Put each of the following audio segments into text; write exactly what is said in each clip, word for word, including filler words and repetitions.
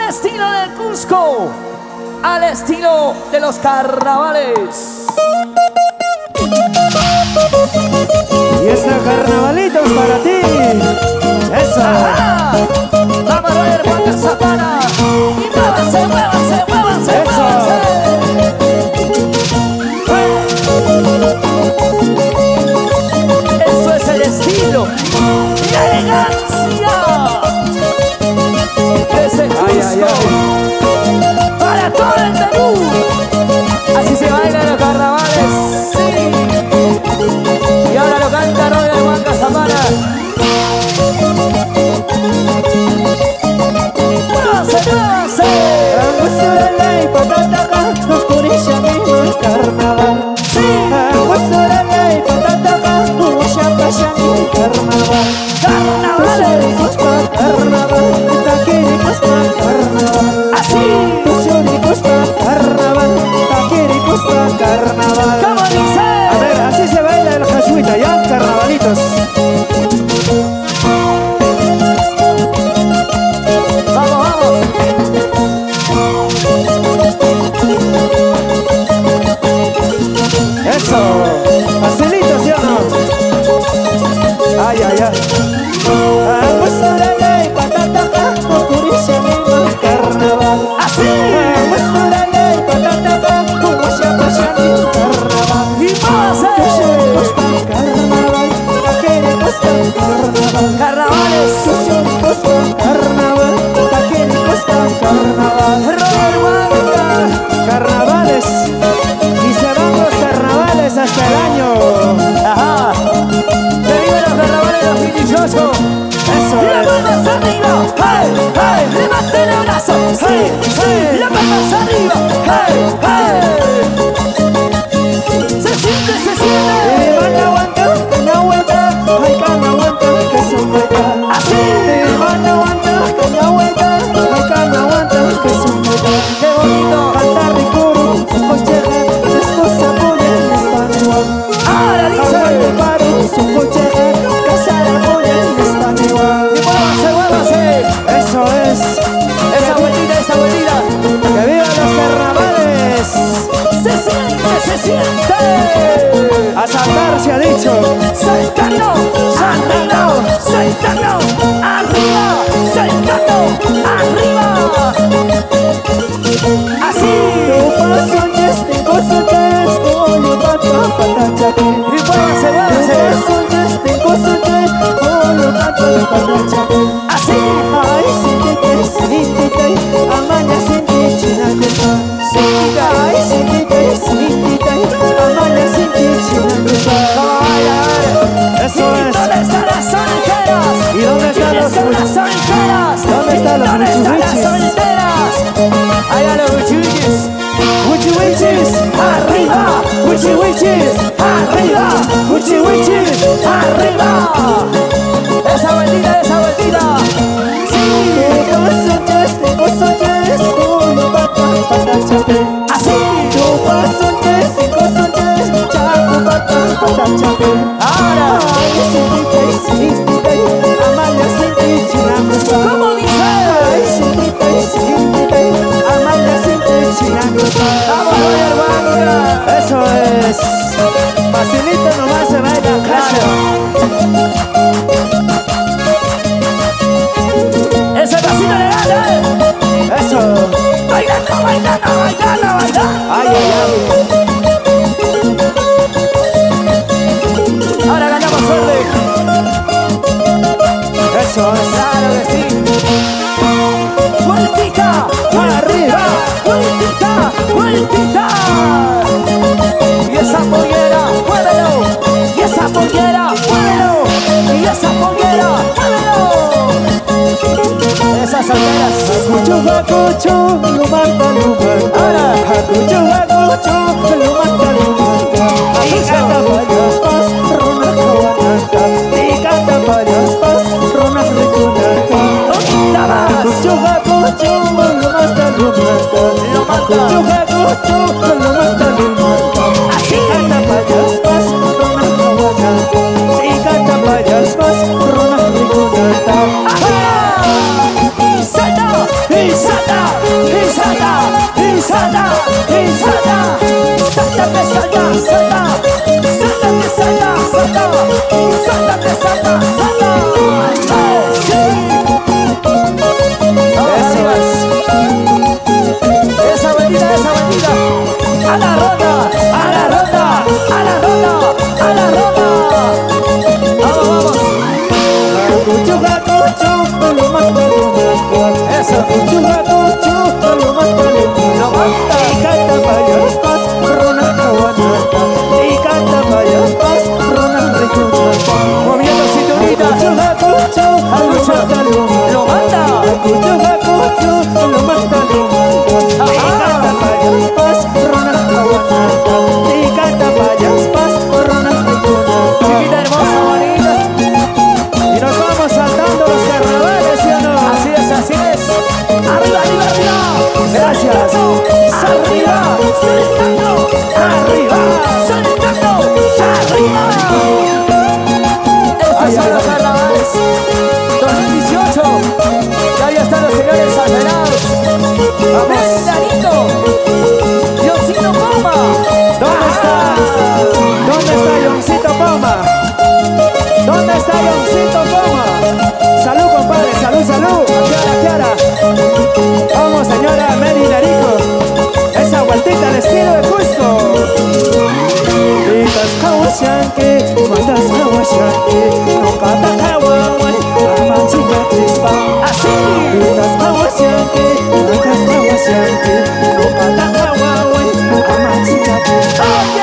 estilo de Cusco, al estilo de los carnavales. Y este carnavalito es para ti. Eso. Ajá. Vamos a ver Juan Zapana. Y muévanse, muévanse, muévanse, Eso. muévanse. Eso es el estilo y la elegancia de ese Cusco. Ay, ay, ay. Para todo el Perú. Así se bailan los carnavales. Sí. Y ahora lo canta Roger Juan Zapana. ¡Muévanse, muévanse! Agusturale y patataca, oscurece mismo el carnaval. Sí. Agusturale y patataca, ushapasha el carnaval. ¡Carnavales! Tus pa' carnaval, taquiricos pa' carnaval. ¡Así! Tus oricos pa' carnaval, taquiricos pa' carnaval. ¿Cómo dice? A ver, así se baila el jashuita, ¿ya? Carnavalitos. ¡Vamos, vamos! Eso, facilito, ¿sí o no? Ay, ay, ay. Agusturale y patataca, oscurece mismo el carnaval. ¡Así! Agusturale y patataca, ushapasha el carnaval. ¡Y muévanse! Tus oricos pa' carnaval, taquiricos pa' carnaval. ¡Carnavales! Tus oricos pa' carnaval, taquiricos pa' carnaval. ¡Roger Juan! Carnavales, y se van los carnavales hasta el año. ¡Ajá! ¡Que viven los carnavales los brillosos! Eso ¡La es. palmas arriba! ¡Hey! ¡Hey! ¡Levanten el brazo! ¡Sí! ¡Sí! ¡La palmas arriba! ¡Hey! ¡Hey! ¡Se siente! ¡Se siente! Y van a aguantar, que no aguanta, ay, que no aguanta, que se mueva. ¡Así! Y van a aguantar, que no aguanta, ay, que no aguanta, que se mueva. ¡Qué bonito! Cantar ricuro, cocheja, después se pone en español. ¡Ahora dice! Aguante paro, su cocheja, casar a pone en español. ¡Y muévanse, muévanse! Eso es. ¡Esa vueltita, esa vueltita! ¡Que vivan los carnavales! ¡Se siente, se siente! A saltar se ha dicho. ¡Saltando! ¡Saltando! ¡Saltando! ¡Arriba! ¡Saltando! ¡Arriba! ¡Así! Tu paso yes, tengo su yes, pollo pata patachapi. ¡Y muévanse, muévanse! Tu paso yes, tengo su yes, pollo pata patachapi. ¡Así! Ay, sintite, sintite, amaña sinti chinakusa. Ay, sintite, sintite, amaña sinti chinakusa. Eso es. ¿Dónde están las solteras? ¿Y dónde están ¿Quiénes los son las mus- solteras? ¿Dónde están los ¿Dónde están las muchiwichis? solteras? Allá los muchiwichis. Wichi wichis, ¡Arriba! wichi wichis, ¡Arriba! wichi wichis. ¡Arriba! ¡Esa vueltita, esa vueltita! ¡Sí! Tu paso yes, tengo su yes, pollo pata patachapi. ¡Así! Tu paso yes, tengo su yes, chaco pata patachapi. ¡Ahora! Ay, sintite, sintite, amaña sinti chinakusa. ¿Cómo dice? Ay, sintite, sintite, amaña sinti chinakusa. ¡Vamos, Roger Juan! Eso es. Facilito nomás se baila. Claro. ¡Ese pasito le gana! Eso. ¡Bailando, bailando, bailando, bailando! Ay, ay, ay. Ahora ganamos suerte. Eso es. Claro que sí. ¡Vueltita! Arriba. ¡Vueltita! ¡Vueltita! Y esa pollera, muévelo. Y esa pollera, muévelo. Y esa pollera, muévelo. Esas solteras. Hakucho, hakucho, lumanta, lumanta. Ahora. Hakucho, hakucho, lumanta, lumanta. Y canta varias pas, rona kawananta. Y canta varias pas, rona recunanta. ¡Otra más! Hakucho, hakucho, lumanta, lumanta. Hakucho, hakucho, lumanta, lumanta. Así. Y canta varias pas, rona kawananta. Y canta varias pas, rona recunanta. ¡Ajá! ¡Y salta! ¡Y salta! Sáltate, salta, salta. Hey, sí. Eso es. Esa bandida, esa bandida. A la ronda, a la ronda, a la ronda, a la ronda. Vamos, vamos. Gacucho, gacucho, lo mata, lo mata. Eso. Gacucho, gacucho, lo mata, lo Lo mata. Y canta vayas pas, rona cawanata. Y canta vayas pas, rona riconata. Moviendo cinturita. Gacucho, gacucho, lo mata, lo mata. Lo manda. Gacucho, gacucho, lo mata, lo mata. Y canta vayas pas, rona cawanata. Y canta vayas pas, rona riconata. Chiquita hermosa, bonita. Y nos vamos saltando los carnavales, ¿sí o no? Así es, así es. Arriba, arriba, arriba. Gracias. Arriba, saltando. Arriba, saltando. Arriba. Estos Ay, son ay, los ay. carnavales dos mil dieciocho. Y ahí están los señores alterados. Vamos. Danito. Diosito Poma. ¿Dónde está? ¿Dónde está Yoncito Poma? ¿Dónde está Yoncito Poma? Salud, compadre, salud, salud. Kiara, Kiara. Vamos, señora Mary Larico. Esa vueltita al estilo de Cusco. Vitas Kawashanki, matas Kawashanki, no kata Kawawai, amachiga chispa. Así. Vitas Kawashanki, matas Kawashanki, no kata Kawawai, amachiga chispa.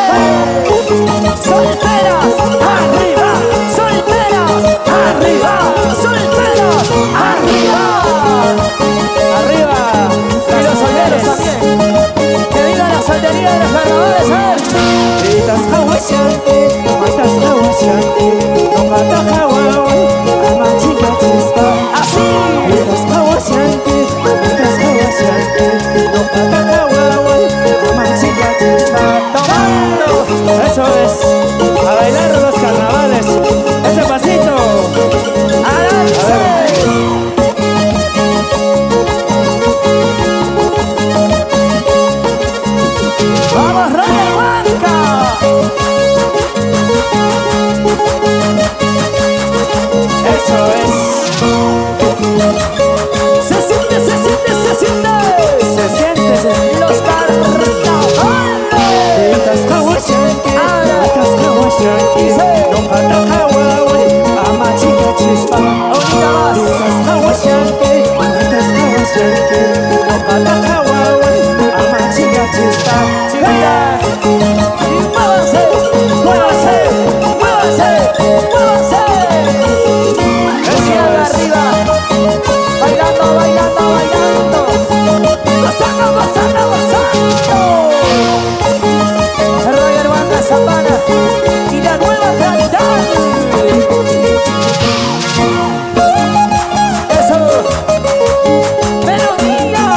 Solteras, arriba, solteras, arriba, solteras, arriba. Arriba, Y los solteros también. Que viva la soltería de los carnavales, ¿eh? Vitas Kawashanki, matas Kawashanki, no kata Kawawai, amachiga chispa. Así. Vitas Kawashanki, matas Kawashanki, no kata Kawawai, amachiga chispa. Tomando. Eso es, a bailar los carnavales. Ese pasito. Adelante. Vamos, Roger Huanca. Eso es. Se siente, se siente, se siente. Se siente. Los carnavales. Vitas Kawashanki, matas Kawashanki, no kata Kawawai, amachiga chispa. Ahorita más. Vitas Kawashanki, matas Kawashanki, no kata Kawawai, amachiga chispa. Chiquita. Y muévanse, muévanse, muévanse, muévanse. Eso Hacia es. arriba. Bailando, bailando, bailando. Gozando, gozando, gozando. Roger Huanca Zapana y la nueva capital. Eso. Melodía.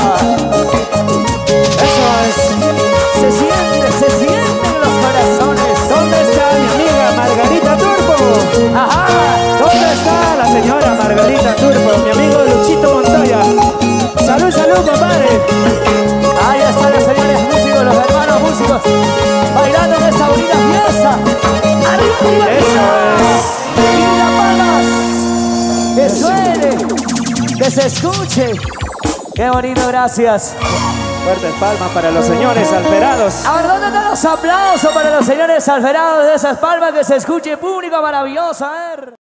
Eso es. Se siente, se sienten los corazones. ¿Dónde está mi amiga Margarita Turbo? Ajá. ¿Dónde está la señora Margarita Turbo? Mi amigo Luchito Montoya. Salud, salud, compadre. Ahí están los señores músicos, los hermanos músicos, bailando en esta bonita fiesta. Arriba, arriba, Eso arriba. Y las palmas. Que suene, que se escuche. Qué bonito, gracias. Fuertes palmas para los señores alterados. A ver, ¿dónde están los aplausos para los señores alferados de esas palmas? Que se escuche, público maravilloso, a ver.